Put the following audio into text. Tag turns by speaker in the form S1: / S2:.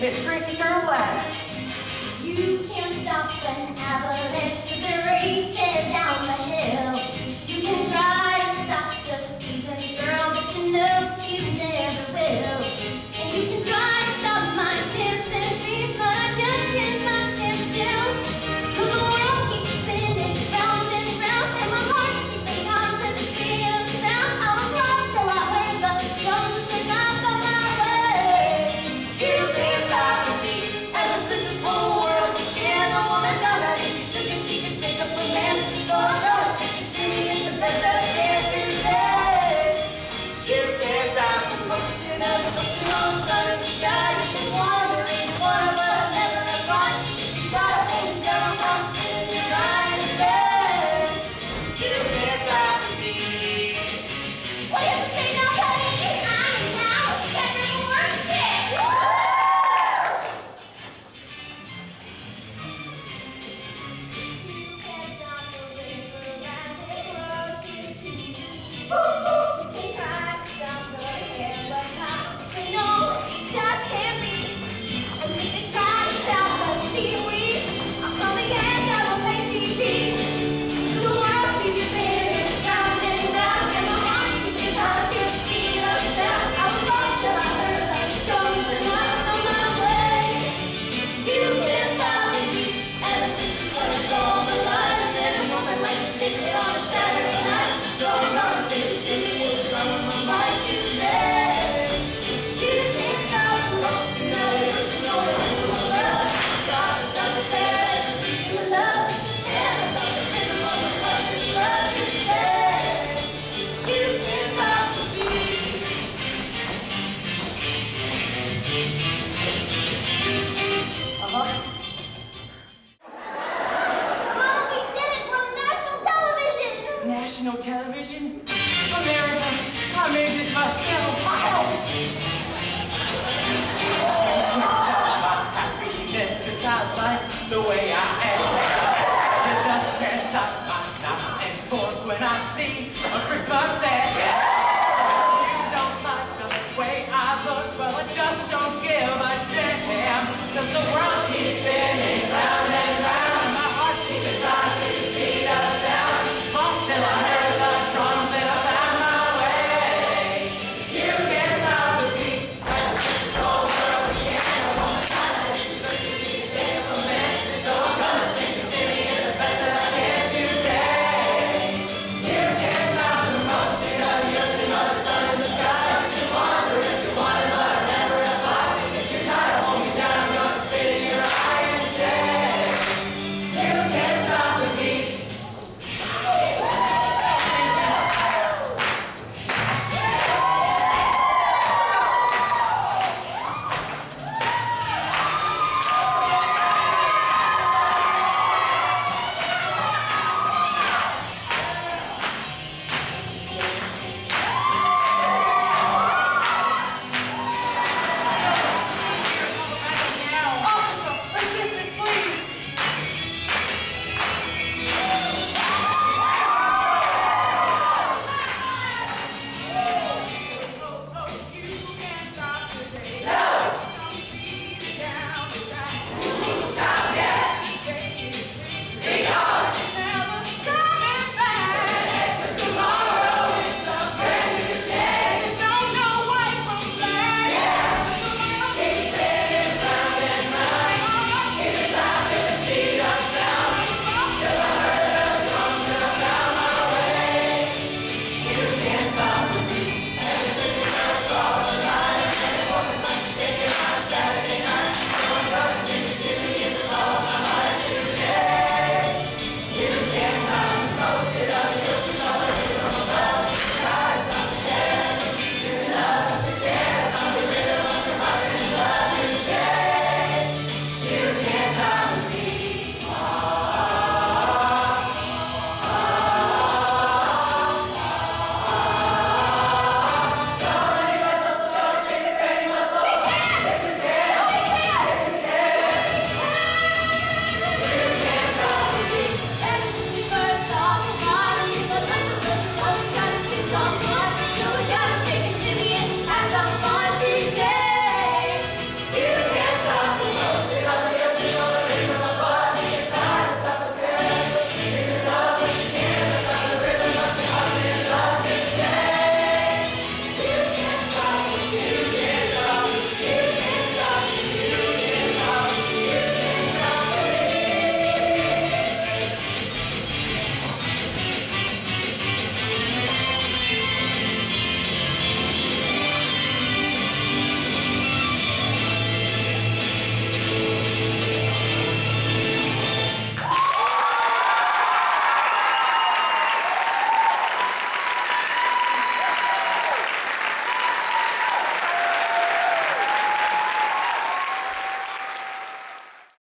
S1: Miss Tracy turned black.
S2: You can't stop an avalanche with the races down the hill. You can try to stop the season, girl, but you know you never will. And you can try to stop my dancing feet, but I just cannot stand still. 'Cause the world keeps spinning round and round, and my heart keeps saying constant speed of sound. I was lost till I heard the drums and I got my way. You can't stop me, ever since this whole world began. I wanna know that if you shook and she could take up a man. So I know she is the best that I can today. You can't stop me, motion of the motion on the sun in the sky. You can wandering, but I'll never find. You gotta hold down, I'm spinning, trying to stay. You can't stop me. What do you have to say now, honey? I'm now second worst hit. You can't stop the river and it rushes to you. You can try to stop the air, but how they know it just can't be. And if they try to stop the seaweed, I'll come again, I will make me peace. The world keeps spinning round and round, and my heart keeps constant speed of sound. I was lost till I heard the drums and I was on my way. You can't stop me, ever since you put all the lights in a moment like you did it on a Saturday night. So I'm sitting it's on my mind today. You can't stop the motion of the ocean rolling into my blood. Gotta stop the fair and be with love. And I stop the rhythm of the heart and love today. You can't stop the beat. Mama, we did it! We're on national television!
S1: National television? America, I made this myself.